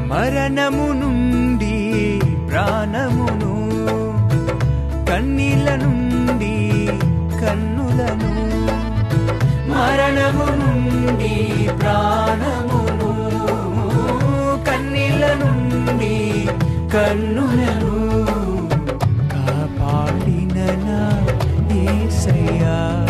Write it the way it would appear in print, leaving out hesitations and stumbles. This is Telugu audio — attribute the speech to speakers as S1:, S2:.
S1: మరణము నుండి ప్రాణమును, కన్నీళ్ళ నుండి కన్నులను, మరణము నుండి ప్రాణమును, కన్నీళ్ళ నుండి కన్నులను కాపాడిన నా యేసయ్యా.